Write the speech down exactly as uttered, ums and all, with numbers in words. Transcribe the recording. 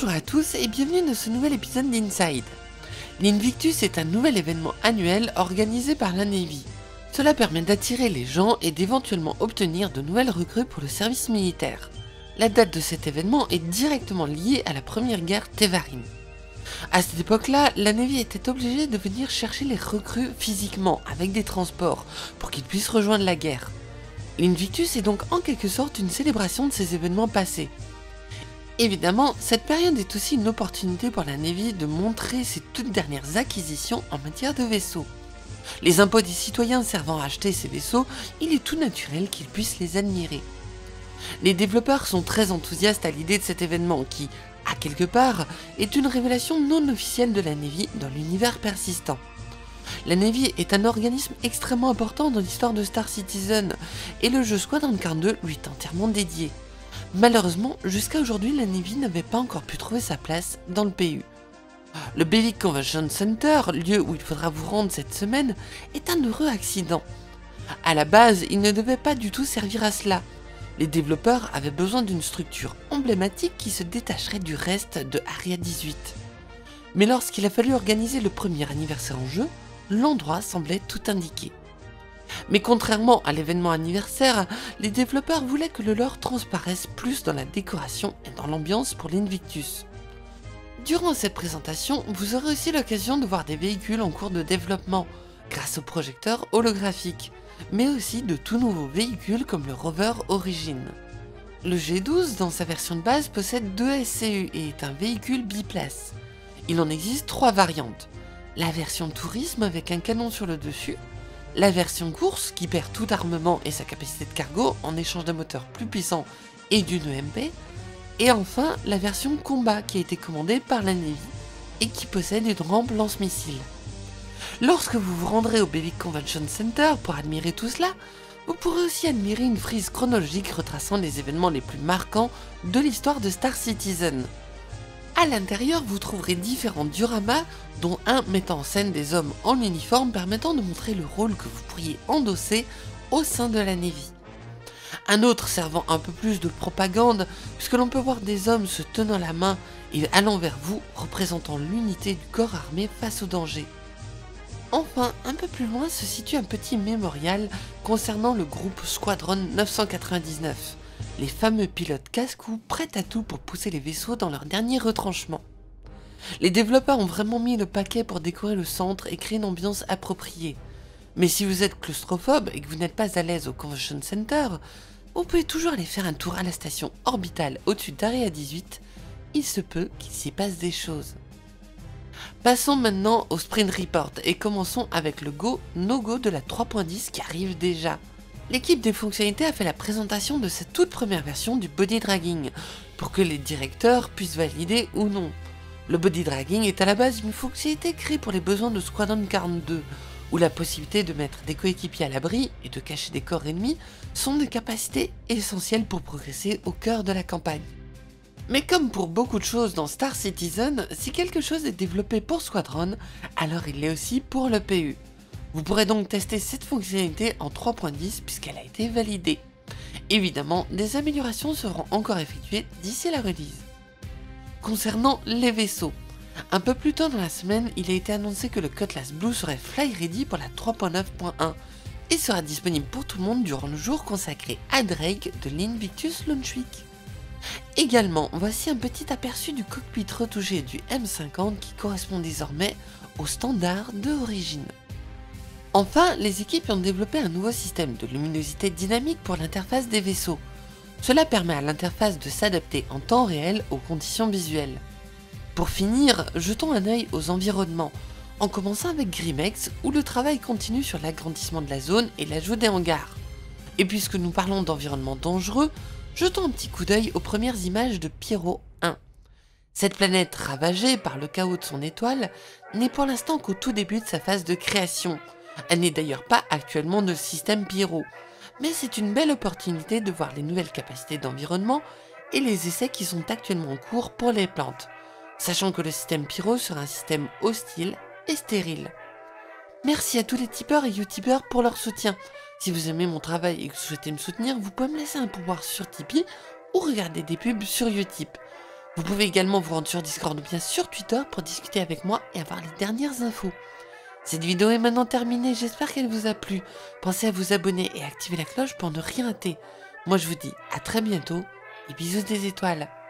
Bonjour à tous et bienvenue dans ce nouvel épisode d'Inside. L'Invictus est un nouvel événement annuel organisé par la Navy. Cela permet d'attirer les gens et d'éventuellement obtenir de nouvelles recrues pour le service militaire. La date de cet événement est directement liée à la première guerre Tevarin. À cette époque-là, la Navy était obligée de venir chercher les recrues physiquement avec des transports pour qu'ils puissent rejoindre la guerre. L'Invictus est donc en quelque sorte une célébration de ces événements passés. Évidemment, cette période est aussi une opportunité pour la Navy de montrer ses toutes dernières acquisitions en matière de vaisseaux. Les impôts des citoyens servant à acheter ces vaisseaux, il est tout naturel qu'ils puissent les admirer. Les développeurs sont très enthousiastes à l'idée de cet événement qui, à quelque part, est une révélation non officielle de la Navy dans l'univers persistant. La Navy est un organisme extrêmement important dans l'histoire de Star Citizen, et le jeu Squadron quarante-deux lui est entièrement dédié. Malheureusement, jusqu'à aujourd'hui, la Navy n'avait pas encore pu trouver sa place dans le P U. Le Bevik Convention Center, lieu où il faudra vous rendre cette semaine, est un heureux accident. À la base, il ne devait pas du tout servir à cela. Les développeurs avaient besoin d'une structure emblématique qui se détacherait du reste de Area dix-huit. Mais lorsqu'il a fallu organiser le premier anniversaire en jeu, l'endroit semblait tout indiquer. Mais contrairement à l'événement anniversaire, les développeurs voulaient que le lore transparaisse plus dans la décoration et dans l'ambiance pour l'Invictus. Durant cette présentation, vous aurez aussi l'occasion de voir des véhicules en cours de développement, grâce aux projecteurs holographiques, mais aussi de tout nouveaux véhicules comme le Rover Origin. Le G douze, dans sa version de base, possède deux S C U et est un véhicule biplace. Il en existe trois variantes. La version tourisme avec un canon sur le dessus, la version course qui perd tout armement et sa capacité de cargo en échange d'un moteur plus puissant et d'une E M P, et enfin la version combat qui a été commandée par la Navy et qui possède une rampe lance-missiles. Lorsque vous vous rendrez au Bevik Convention Center pour admirer tout cela, vous pourrez aussi admirer une frise chronologique retraçant les événements les plus marquants de l'histoire de Star Citizen. À l'intérieur, vous trouverez différents dioramas, dont un mettant en scène des hommes en uniforme permettant de montrer le rôle que vous pourriez endosser au sein de la Navy. Un autre servant un peu plus de propagande, puisque l'on peut voir des hommes se tenant la main et allant vers vous, représentant l'unité du corps armé face au danger. Enfin, un peu plus loin se situe un petit mémorial concernant le groupe Squadron neuf cent quatre-vingt-dix-neuf. Les fameux pilotes casse-cou prêts à tout pour pousser les vaisseaux dans leur dernier retranchement. Les développeurs ont vraiment mis le paquet pour décorer le centre et créer une ambiance appropriée. Mais si vous êtes claustrophobe et que vous n'êtes pas à l'aise au Convention Center, vous pouvez toujours aller faire un tour à la station orbitale au-dessus d'Area dix-huit, il se peut qu'il s'y passe des choses. Passons maintenant au Sprint Report et commençons avec le Go No Go de la trois point dix qui arrive déjà. L'équipe des fonctionnalités a fait la présentation de cette toute première version du body dragging, pour que les directeurs puissent valider ou non. Le body dragging est à la base une fonctionnalité créée pour les besoins de Squadron quarante-deux, où la possibilité de mettre des coéquipiers à l'abri et de cacher des corps ennemis sont des capacités essentielles pour progresser au cœur de la campagne. Mais comme pour beaucoup de choses dans Star Citizen, si quelque chose est développé pour Squadron, alors il l'est aussi pour le P U. Vous pourrez donc tester cette fonctionnalité en trois point dix puisqu'elle a été validée. Évidemment, des améliorations seront encore effectuées d'ici la release. Concernant les vaisseaux, un peu plus tôt dans la semaine, il a été annoncé que le Cutlass Blue serait fly ready pour la trois point neuf point un et sera disponible pour tout le monde durant le jour consacré à Drake de l'Invictus Launch Week. Également, voici un petit aperçu du cockpit retouché du M cinquante qui correspond désormais au standard de Origin. Enfin, les équipes ont développé un nouveau système de luminosité dynamique pour l'interface des vaisseaux. Cela permet à l'interface de s'adapter en temps réel aux conditions visuelles. Pour finir, jetons un œil aux environnements, en commençant avec Grimex où le travail continue sur l'agrandissement de la zone et l'ajout des hangars. Et puisque nous parlons d'environnements dangereux, jetons un petit coup d'œil aux premières images de Pyro un. Cette planète ravagée par le chaos de son étoile n'est pour l'instant qu'au tout début de sa phase de création. Elle n'est d'ailleurs pas actuellement dans le système Pyro, mais c'est une belle opportunité de voir les nouvelles capacités d'environnement et les essais qui sont actuellement en cours pour les plantes, sachant que le système Pyro sera un système hostile et stérile. Merci à tous les tipeurs et utipeurs pour leur soutien. Si vous aimez mon travail et que vous souhaitez me soutenir, vous pouvez me laisser un pouvoir sur Tipeee ou regarder des pubs sur Utip. Vous pouvez également vous rendre sur Discord ou bien sur Twitter pour discuter avec moi et avoir les dernières infos. Cette vidéo est maintenant terminée, j'espère qu'elle vous a plu. Pensez à vous abonner et activer la cloche pour ne rien rater. Moi je vous dis à très bientôt et bisous des étoiles.